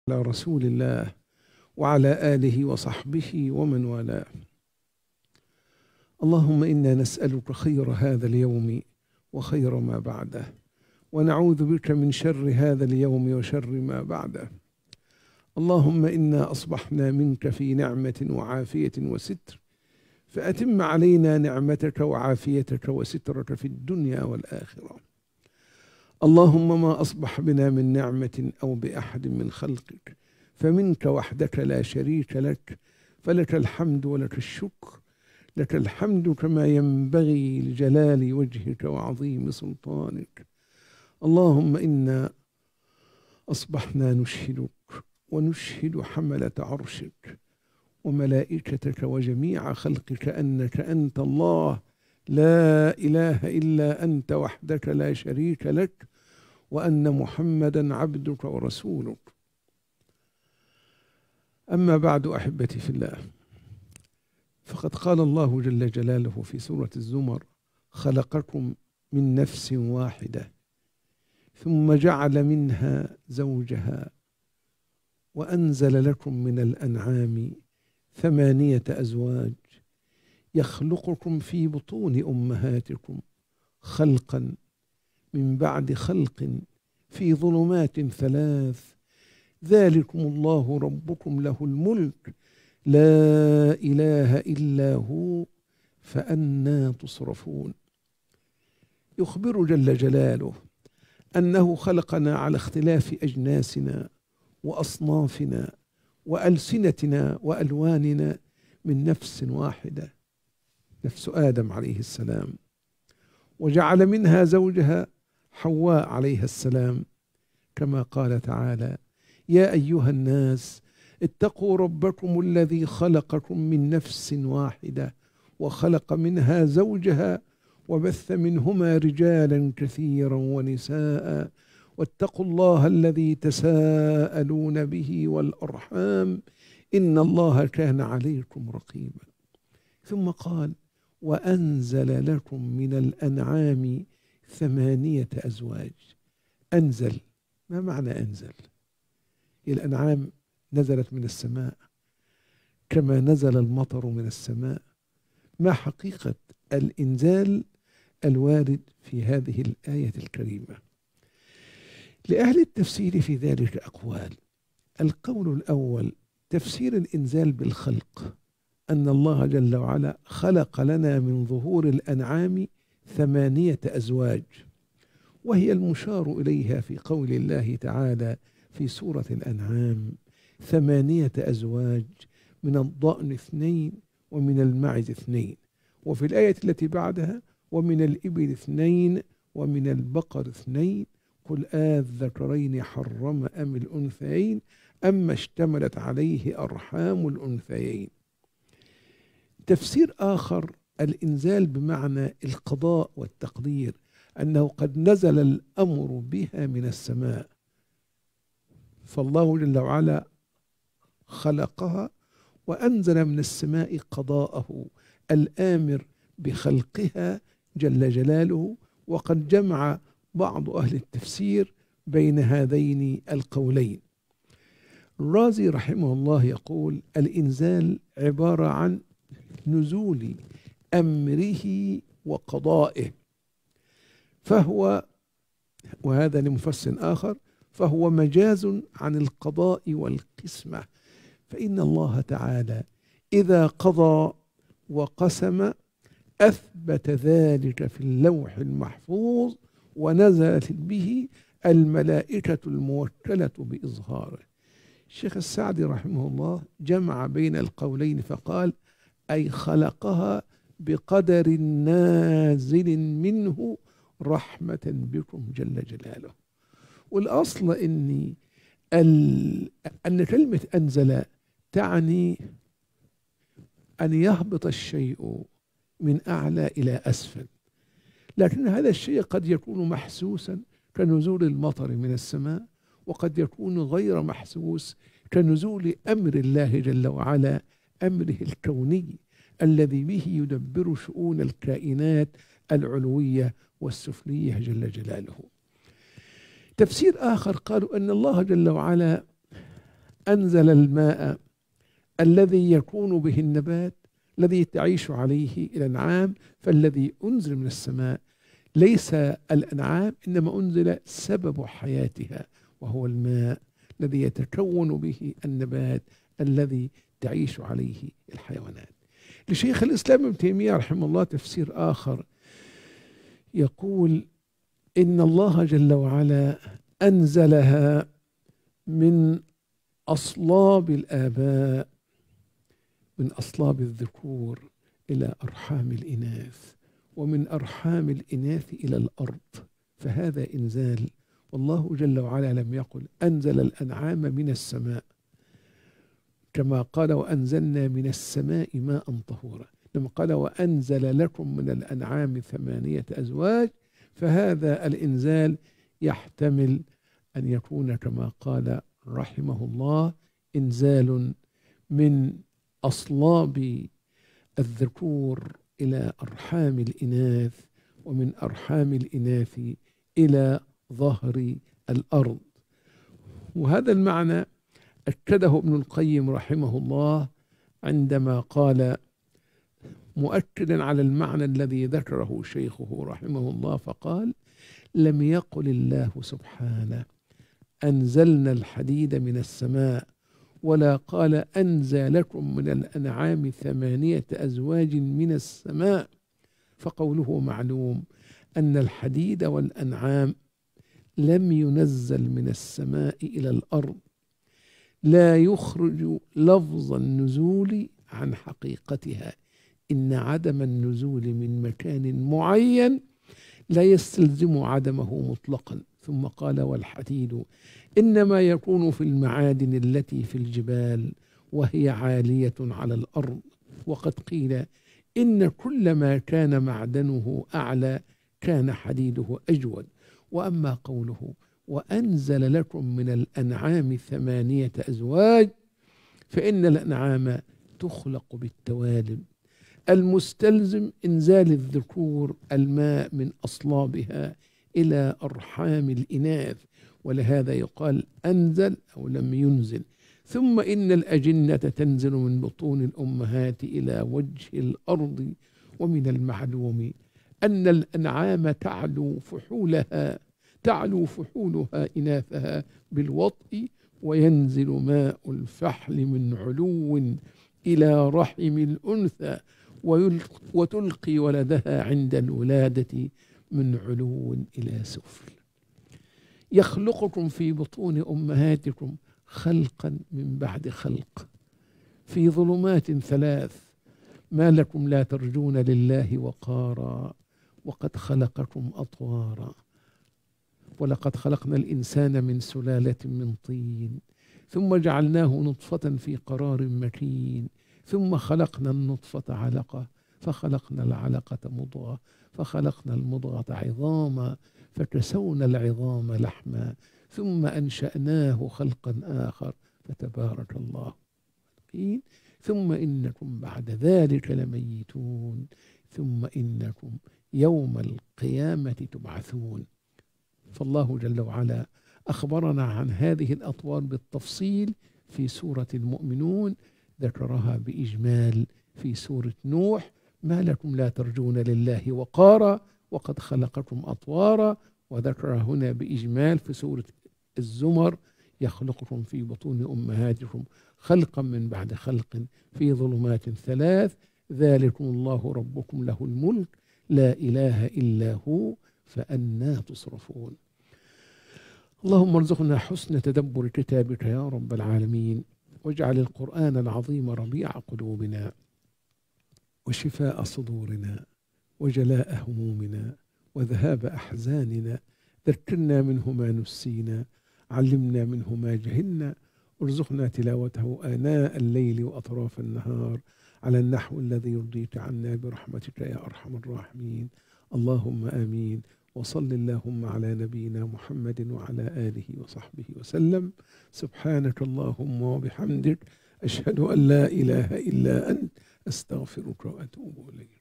على رسول الله وعلى آله وصحبه ومن والاه. اللهم إنا نسألك خير هذا اليوم وخير ما بعده، ونعوذ بك من شر هذا اليوم وشر ما بعده. اللهم إنا أصبحنا منك في نعمة وعافية وستر، فأتم علينا نعمتك وعافيتك وسترك في الدنيا والآخرة. اللهم ما أصبح بنا من نعمة أو بأحد من خلقك فمنك وحدك لا شريك لك، فلك الحمد ولك الشكر. لك الحمد كما ينبغي لجلال وجهك وعظيم سلطانك. اللهم إنا أصبحنا نشهدك ونشهد حملة عرشك وملائكتك وجميع خلقك أنك أنت الله لا إله إلا أنت وحدك لا شريك لك، وأن محمدا عبدك ورسولك. أما بعد، أحبتي في الله، فقد قال الله جل جلاله في سورة الزمر: خلقكم من نفس واحدة ثم جعل منها زوجها وأنزل لكم من الأنعام 8 أزواج يخلقكم في بطون أمهاتكم خلقا من بعد خلق في ظلمات 3 ذلكم الله ربكم له الملك لا إله إلا هو فأنى تصرفون. يخبر جل جلاله أنه خلقنا على اختلاف أجناسنا وأصنافنا وألسنتنا وألواننا من نفس واحدة، نفس آدم عليه السلام، وجعل منها زوجها حواء عليها السلام، كما قال تعالى: يا أيها الناس اتقوا ربكم الذي خلقكم من نفس واحدة وخلق منها زوجها وبث منهما رجالا كثيرا ونساء واتقوا الله الذي تساءلون به والأرحام إن الله كان عليكم رقيبا. ثم قال: وأنزل لكم من الأنعام 8 أزواج. أنزل، ما معنى أنزل؟ الأنعام نزلت من السماء كما نزل المطر من السماء. ما حقيقة الإنزال الوارد في هذه الآية الكريمة؟ لأهل التفسير في ذلك أقوال. القول الأول: تفسير الإنزال بالخلق، أن الله جل وعلا خلق لنا من ظهور الأنعام 8 أزواج، وهي المشار إليها في قول الله تعالى في سورة الأنعام: 8 أزواج من الضأن 2 ومن المعز 2، وفي الآية التي بعدها: ومن الإبل 2 ومن البقر 2 قل الذكرين حرم أم الأنثيين أما اشتملت عليه أرحام الأنثيين. تفسير آخر: الإنزال بمعنى القضاء والتقدير، أنه قد نزل الأمر بها من السماء، فالله جل وعلا خلقها وأنزل من السماء قضاءه الآمر بخلقها جل جلاله. وقد جمع بعض أهل التفسير بين هذين القولين. الرازي رحمه الله يقول: الإنزال عبارة عن نزول أمره وقضائه، فهو، وهذا لمفسر آخر، فهو مجاز عن القضاء والقسمة، فإن الله تعالى إذا قضى وقسم أثبت ذلك في اللوح المحفوظ ونزلت به الملائكة الموكلة بإظهاره. الشيخ السعدي رحمه الله جمع بين القولين فقال: أي خلقها بقدر نازل منه رحمة بكم جل جلاله. والأصل أن كلمة أنزل تعني أن يهبط الشيء من أعلى إلى أسفل، لكن هذا الشيء قد يكون محسوسا كنزول المطر من السماء، وقد يكون غير محسوس كنزول أمر الله جل وعلا، أمره الكوني الذي به يدبر شؤون الكائنات العلوية والسفلية جل جلاله. تفسير آخر قالوا أن الله جل وعلا أنزل الماء الذي يكون به النبات الذي تعيش عليه الأنعام، فالذي أنزل من السماء ليس الأنعام، إنما أنزل سبب حياتها وهو الماء الذي يتكون به النبات الذي تعيش عليه الحيوانات. لشيخ الإسلام ابن تيمية رحمه الله تفسير آخر يقول إن الله جل وعلا أنزلها من أصلاب الآباء، من أصلاب الذكور إلى أرحام الإناث، ومن أرحام الإناث إلى الأرض، فهذا إنزال. والله جل وعلا لم يقل أنزل الأنعام من السماء كما قال وأنزلنا من السماء ماء طهورا، لما قال وأنزل لكم من الأنعام 8 أزواج، فهذا الإنزال يحتمل أن يكون كما قال رحمه الله إنزال من أصلاب الذكور إلى أرحام الإناث، ومن أرحام الإناث إلى ظهر الأرض. وهذا المعنى أكده ابن القيم رحمه الله عندما قال مؤكدا على المعنى الذي ذكره شيخه رحمه الله، فقال لم يقل الله سبحانه أنزلنا الحديد من السماء، ولا قال أنزل لكم من الأنعام 8 أزواج من السماء، فقوله معلوم أن الحديد والأنعام لم ينزل من السماء إلى الأرض، لا يخرج لفظ النزول عن حقيقتها، إن عدم النزول من مكان معين لا يستلزم عدمه مطلقا. ثم قال والحديد إنما يكون في المعادن التي في الجبال وهي عالية على الأرض، وقد قيل إن كل ما كان معدنه أعلى كان حديده أجود. وأما قوله وأنزل لكم من الأنعام 8 أزواج، فإن الأنعام تخلق بالتوالب المستلزم إنزال الذكور الماء من أصلابها إلى أرحام الإناث، ولهذا يقال أنزل أو لم ينزل. ثم إن الأجنة تنزل من بطون الأمهات إلى وجه الأرض، ومن المعلوم أن الأنعام تعلو فحولها إناثها بالوطء، وينزل ماء الفحل من علو إلى رحم الأنثى، وتلقي ولدها عند الولادة من علو إلى سفل. يخلقكم في بطون أمهاتكم خلقا من بعد خلق في ظلمات 3، ما لكم لا ترجون لله وقارا وقد خلقكم أطوارا، ولقد خلقنا الإنسان من سلالة من طين ثم جعلناه نطفة في قرار مكين، ثم خلقنا النطفة علقة فخلقنا العلقة مضغة فخلقنا المضغة عظاما فكسونا العظام لحما ثم أنشأناه خلقا آخر فتبارك الله. ثم إنكم بعد ذلك لميتون ثم إنكم يوم القيامة تبعثون. فالله جل وعلا أخبرنا عن هذه الأطوار بالتفصيل في سورة المؤمنون، ذكرها بإجمال في سورة نوح ما لكم لا ترجون لله وقارا وقد خلقكم أطوارا، وذكر هنا بإجمال في سورة الزمر يخلقكم في بطون أمهاتكم خلقا من بعد خلق في ظلمات 3 ذلكم الله ربكم له الملك لا إله إلا هو فأنى تصرفون. اللهم ارزقنا حسن تدبر كتابك يا رب العالمين، واجعل القرآن العظيم ربيع قلوبنا وشفاء صدورنا وجلاء همومنا وذهاب أحزاننا، ذكرنا منه ما نسينا، علمنا منه ما جهلنا، ارزقنا تلاوته آناء الليل وأطراف النهار على النحو الذي يرضيك عنا برحمتك يا أرحم الراحمين. اللهم آمين. وصل اللهم على نبينا محمد وعلى آله وصحبه وسلم. سبحانك اللهم وبحمدك أشهد أن لا إله إلا أنت أستغفرك وأتوب إليك.